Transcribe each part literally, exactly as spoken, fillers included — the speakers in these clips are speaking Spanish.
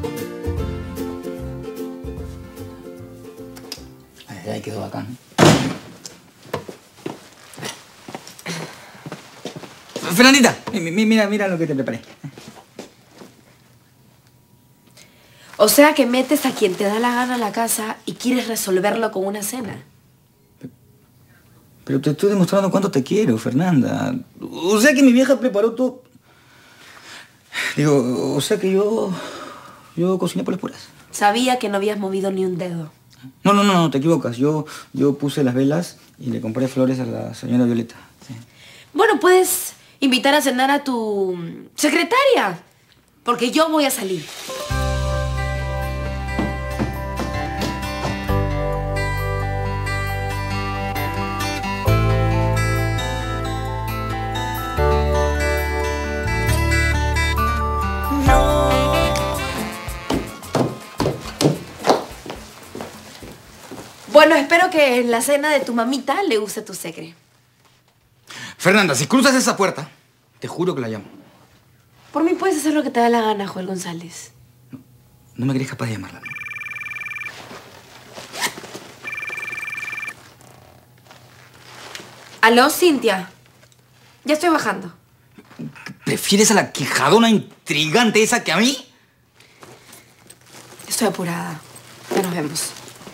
Ay, ay, quedó bacán. Fernandita, mira, mira lo que te preparé. O sea que metes a quien te da la gana a la casa y quieres resolverlo con una cena. Pero te estoy demostrando cuánto te quiero, Fernanda. O sea que mi vieja preparó todo... Digo, o sea que yo... Yo cociné por las puras. Sabía que no habías movido ni un dedo. No, no, no, no, te equivocas. Yo, yo puse las velas y le compré flores a la señora Violeta. Sí. Bueno, puedes invitar a cenar a tu secretaria, porque yo voy a salir. Bueno, espero que en la cena de tu mamita le guste tu secre. Fernanda, si cruzas esa puerta, te juro que la llamo. Por mí puedes hacer lo que te da la gana, Joel González. No, no me crees capaz de llamarla. Aló, Cintia. Ya estoy bajando. ¿Prefieres a la quijadona intrigante esa que a mí? Estoy apurada. Ya nos vemos.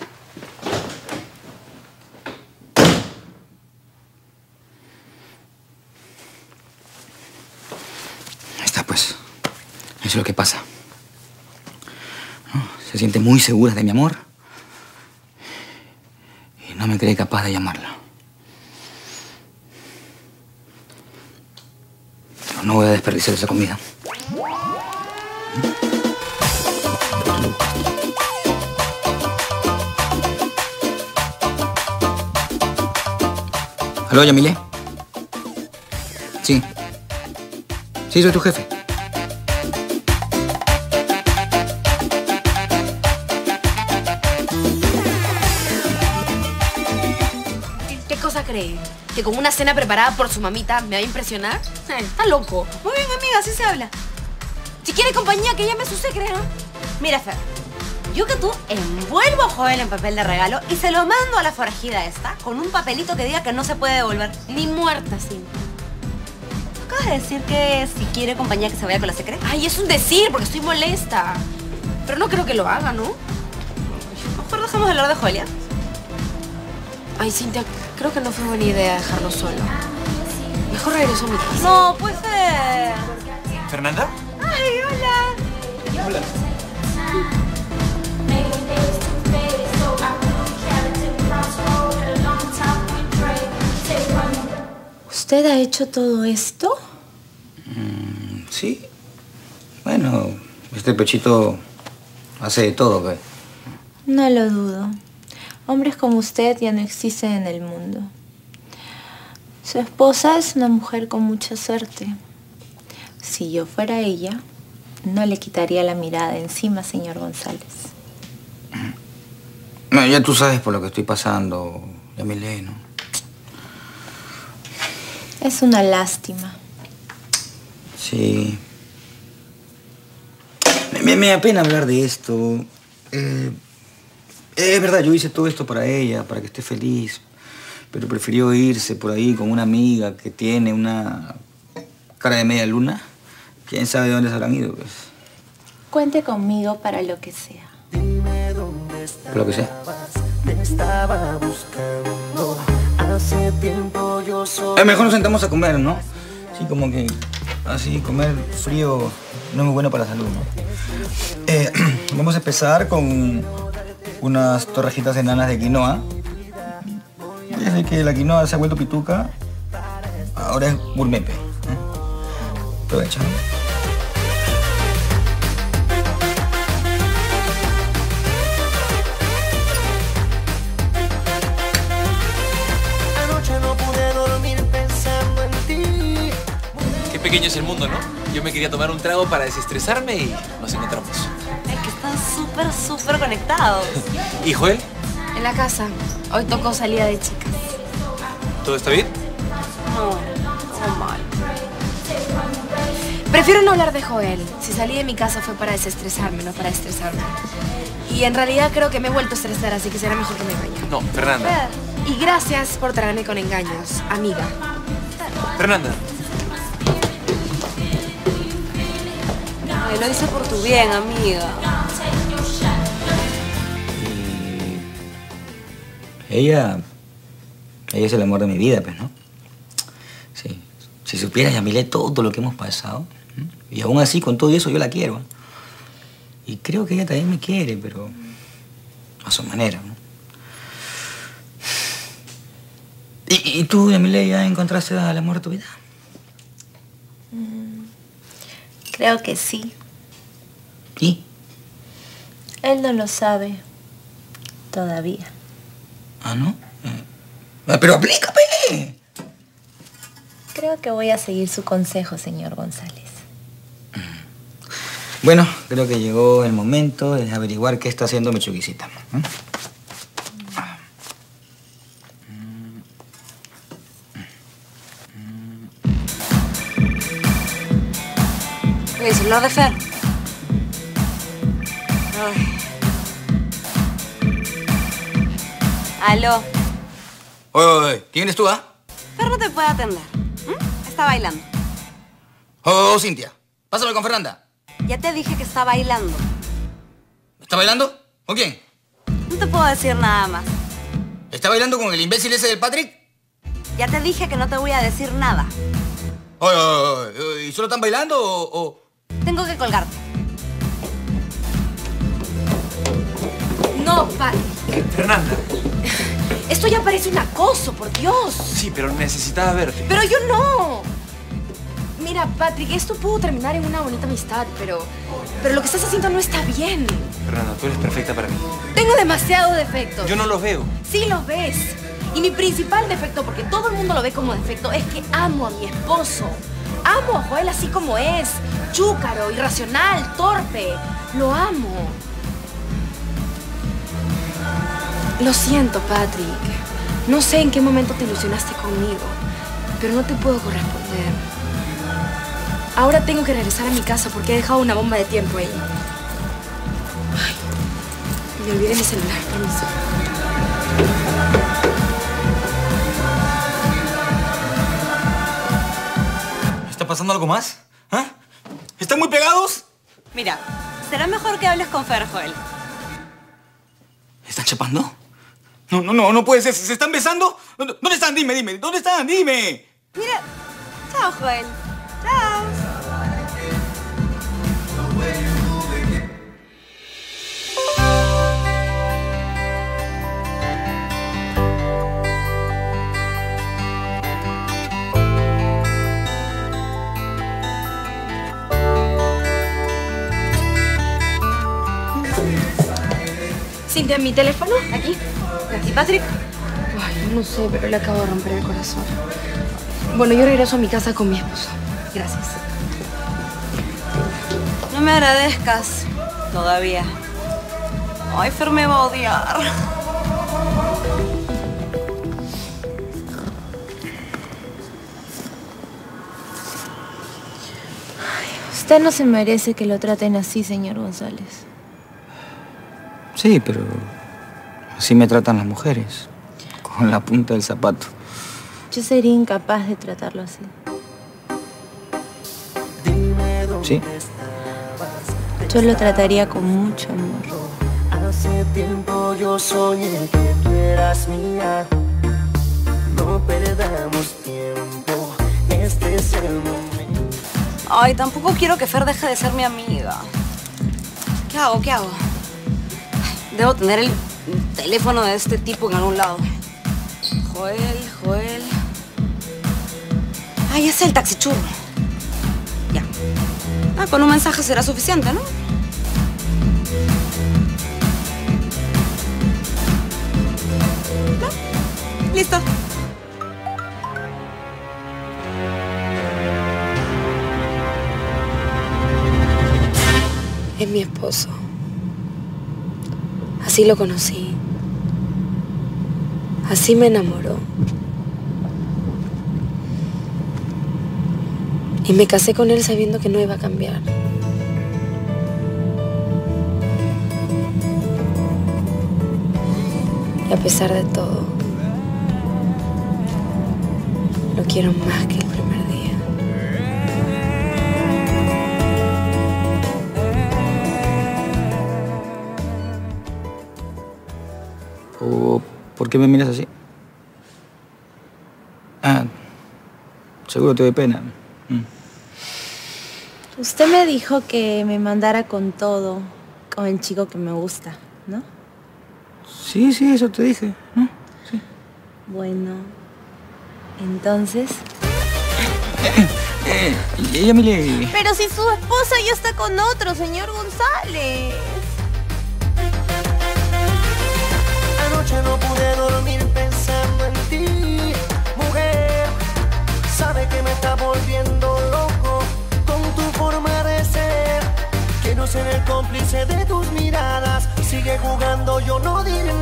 Pues, eso es lo que pasa. ¿No? Se siente muy segura de mi amor y no me cree capaz de llamarla. Pero no voy a desperdiciar esa comida. ¿Aló, Yamile? Sí. Sí, soy tu jefe. ¿Qué cosa cree? ¿Que con una cena preparada por su mamita me va a impresionar? Eh, está loco. Muy bien, amiga, así se habla. Si quiere compañía, que llame a su secre, ¿no? Mira, Fer, yo que tú envuelvo a Joel en papel de regalo y se lo mando a la forajida esta con un papelito que diga que no se puede devolver. Ni muerta, sí. ¿Acabas de decir que si quiere compañía que se vaya con la secre? Ay, es un decir, porque estoy molesta. Pero no creo que lo haga, ¿no? Mejor dejamos de hablar de Joel, ¿ya? Ay, Cintia, creo que no fue buena idea dejarlo solo. Mejor regreso a mi casa. No, puede ser. ¿Fernanda? Ay, hola. Hola. ¿Usted ha hecho todo esto? Mm, sí. Bueno, este pechito hace de todo, ¿ve? No lo dudo. Hombres como usted ya no existen en el mundo. Su esposa es una mujer con mucha suerte. Si yo fuera ella, no le quitaría la mirada encima, señor González. No, ya tú sabes por lo que estoy pasando, Yamile, ¿no? Es una lástima. Sí. Me, me da pena hablar de esto. Eh, es verdad, yo hice todo esto para ella, para que esté feliz. Pero prefirió irse por ahí con una amiga que tiene una cara de media luna. ¿Quién sabe de dónde se habrán ido, pues? Cuente conmigo para lo que sea. Por lo que sea. Te estaba buscando. Hace tiempo yo soy... Eh, mejor nos sentamos a comer, ¿no? Sí, como que así comer frío no es muy bueno para la salud, ¿no? Eh, vamos a empezar con unas torrejitas enanas de quinoa. Desde que la quinoa se ha vuelto pituca, ahora es gourmet. ¿Eh? Aprovecha, ¿no? Pequeño es el mundo, ¿no? Yo me quería tomar un trago para desestresarme y nos encontramos. Es que están súper, súper conectados. ¿Y Joel? En la casa. Hoy tocó salida de chicas. ¿Todo está bien? No, todo mal. Prefiero no hablar de Joel. Si salí de mi casa fue para desestresarme, no para estresarme. Y en realidad creo que me he vuelto a estresar, así que será mejor que me vaya. No, Fernanda. Y gracias por traerme con engaños, amiga. Fernanda. Ay, lo hice por tu bien, amiga. Y ella... Ella es el amor de mi vida, pues, ¿no? Sí. Si supieras, Yamile, todo lo que hemos pasado. ¿eh? Y aún así, con todo eso, yo la quiero. ¿eh? Y creo que ella también me quiere, pero... a su manera, ¿no? ¿Y, y tú, Yamile, ya encontraste al amor de tu vida? Mm, creo que sí. ¿Y? Él no lo sabe. Todavía. ¿Ah, no? Eh, ¡Pero aplícame! Creo que voy a seguir su consejo, señor González. Bueno, creo que llegó el momento de averiguar qué está haciendo mi chuguisita. ¿eh? El celular de Fer. Ay. Aló. Oye, oye, oye, ¿quién eres tú, ah? Fer no te puede atender. ¿Mm? Está bailando. Oh, Cintia, pásame con Fernanda. Ya te dije que está bailando. ¿Está bailando? ¿Con quién? No te puedo decir nada más. ¿Está bailando con el imbécil ese del Patrick? Ya te dije que no te voy a decir nada. Oye, oye, oye, ¿y solo están bailando o...? o... Tengo que colgarte. No, Patrick. Fernanda. Esto ya parece un acoso, por Dios. Sí, pero necesitaba verte. Pero yo no. Mira, Patrick, esto pudo terminar en una bonita amistad, pero... Pero lo que estás haciendo no está bien. Fernanda, tú eres perfecta para mí. Tengo demasiados defectos. Yo no los veo. Sí los ves. Y mi principal defecto, porque todo el mundo lo ve como defecto, es que amo a mi esposo. Amo a Joel así como es. Chúcaro, irracional, torpe. Lo amo. Lo siento, Patrick. No sé en qué momento te ilusionaste conmigo, pero no te puedo corresponder. Ahora tengo que regresar a mi casa porque he dejado una bomba de tiempo ahí. Ay, me olvidé mi celular, permiso. ¿Está pasando algo más? ¿Ah? ¿Están muy pegados? Mira, será mejor que hables con Fer, Joel. ¿Están chapando? No, no, no, no puede ser. ¿Se están besando? ¿Dónde están? Dime, dime. ¿Dónde están? Dime. Mira. Chao, Joel. Chao. Cintia, ¿mi teléfono? Aquí. ¿Y Patrick? Ay, no sé, pero le acabo de romper el corazón. Bueno, yo regreso a mi casa con mi esposo. Gracias. No me agradezcas. Todavía. Ay, Fer me va a odiar. Usted no se merece que lo traten así, señor González. Sí, pero... así me tratan las mujeres. Con la punta del zapato. Yo sería incapaz de tratarlo así. ¿Sí? Yo lo trataría con mucho amor. Hace tiempo yo soñé que tú eras mía. No perdamos tiempo, este es el momento. Ay, tampoco quiero que Fer deje de ser mi amiga. ¿Qué hago? ¿Qué hago? Debo tener el teléfono de este tipo en algún lado. Joel, Joel... Ay, es el taxichurro. Ya. Ah, con un mensaje será suficiente, ¿no? ¿No? Listo. Es mi esposo. Así lo conocí. Así me enamoró. Y me casé con él sabiendo que no iba a cambiar. Y a pesar de todo, lo quiero más que el primer día. ¿O por qué me miras así? Ah, seguro te doy pena. Mm. Usted me dijo que me mandara con todo, con el chico que me gusta, ¿no? Sí, sí, eso te dije, ¿no? Sí. Bueno, entonces... Eh, eh, Yamile... Pero si su esposa ya está con otro, señor González. Anoche no pude dormir pensando en ti, mujer. Sabe que me está volviendo loco con tu forma de ser. Quiero ser el cómplice de tus miradas. Sigue jugando, yo no diré